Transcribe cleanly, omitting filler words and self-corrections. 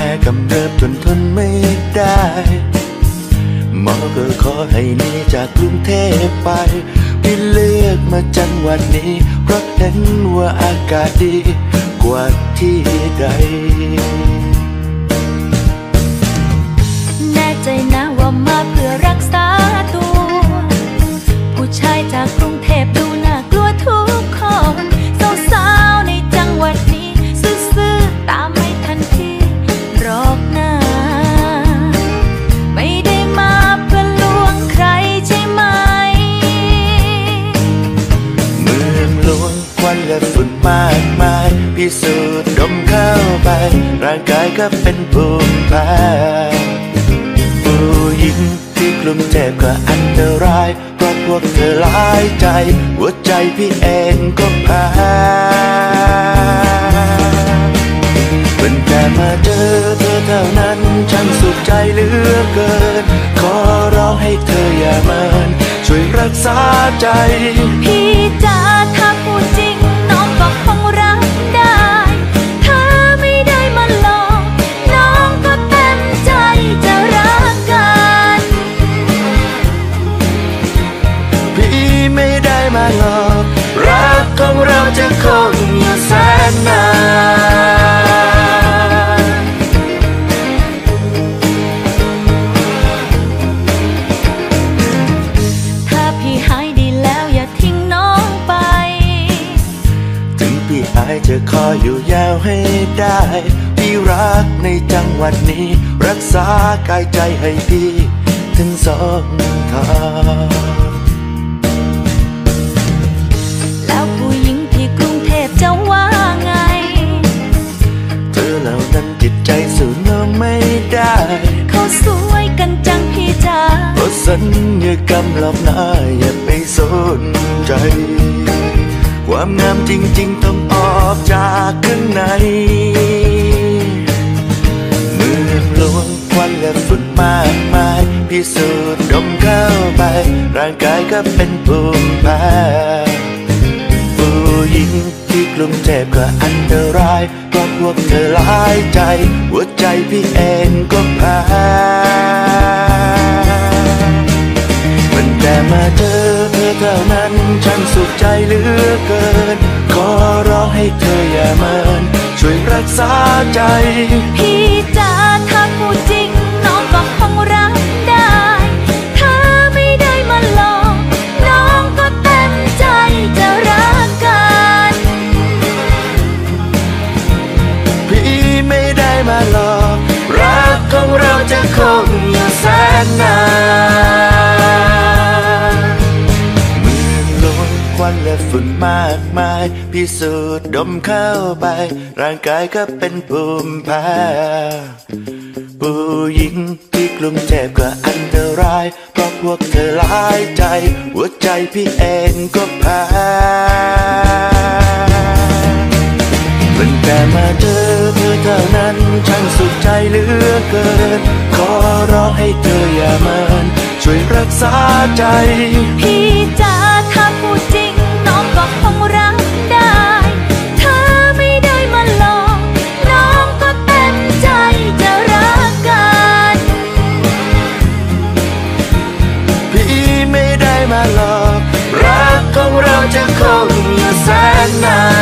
กำเริบจนทนไม่ได้หมอก็ขอให้หนีจากกรุงเทพไปพี่เลือกมาจังหวัดนี้เพราะเห็นว่าอากาศดีกว่าที่ใดแน่ใจนะว่ามาเพื่อรักษาตัวผู้ชายจากกรุงเทพดูน่ากลัวทุกคนสาวๆในจังหวัดนี้ซื่อๆตามไม่ทันทีหรอกนะไม่ได้มาเพื่อลวงใครใช่ไหมเมืองหลวงควันและฝุ่นมากมายพิสูจน์ดมเข้าไปร่างกายก็เป็นภูมิแพ้ผู้หญิงที่กลุ่มเจ็บก็อันตรายเพราะพวกเธอหลายใจหัวใจพี่เองก็แพ้เป็นแต่มาเจอเธอเท่านั้นฉันสุขใจเหลือเกินขอร้องให้เธออย่าเมินช่วยรักษาใจพี่จ๋าถ้าพูดจริงน้องก็คงรักได้ถ้าไม่ได้มาหลอกน้องก็เต็มใจจะรักกันพี่ไม่ได้มาหลอกรักของเราจะคงอยู่แสนนานถ้าพี่หายดีแล้วอย่าทิ้งน้องไปถึงพี่หายจะคอยอยู่ยาวให้ได้พี่รักในจังหวัดนี้รักษากายใจให้พี่ถึงสองทางแล้วผู้หญิงที่กรุงเทพจะว่าไงเธอเหล่านั้นจิตใจสู้น้องไม่ได้เขาสวยกันจังพี่จ๋าเพราะสัญญากรรมหลอกหน้าอย่าไปสนใจความงามจริงๆต้องออกจากข้างในเมืองหลวงควันและฝุ่นมากมายพิสูจน์ดมเข้าไปร่างกายก็เป็นภูมิแพ้ผู้หญิงที่กลุ่มเจ็บก็อันตรายเพราะพวกเธอหลายใจหัวใจพี่เองก็แพ้มันแต่มาเจอเธอเท่านั้นฉันสุขใจเหลือเกินขอร้องให้เธออย่าเมินช่วยรักษาใจพี่จ๋าถ้าพูดจริงน้องก็คงรักได้ถ้าไม่ได้มาหลอกน้องก็เต็มใจจะรักกันพี่ไม่ได้มาหลอกรักของเราจะคงอยู่แสนนานเมืองหลวงควันและฝุ่นมากมายพิสูจน์ดมเข้าไปร่างกายก็เป็นภูมิแพ้ผู้หญิงที่กลุ่มเจ็บก็อันตรายเพราะพวกเธอหลายใจหัวใจพี่เองก็แพ้เป็นแต่มาเจอเธอเท่านั้นฉันสุขใจเหลือเกินขอร้องให้เธออย่าเมินช่วยรักษาใจพี่จ๋าถ้าพูดจริงน้องก็คงรักได้ถ้าไม่ได้มาหลอกน้องก็เต็มใจจะรักกันพี่ไม่ได้มาหลอกรักของเราจะคงอยู่แสนนาน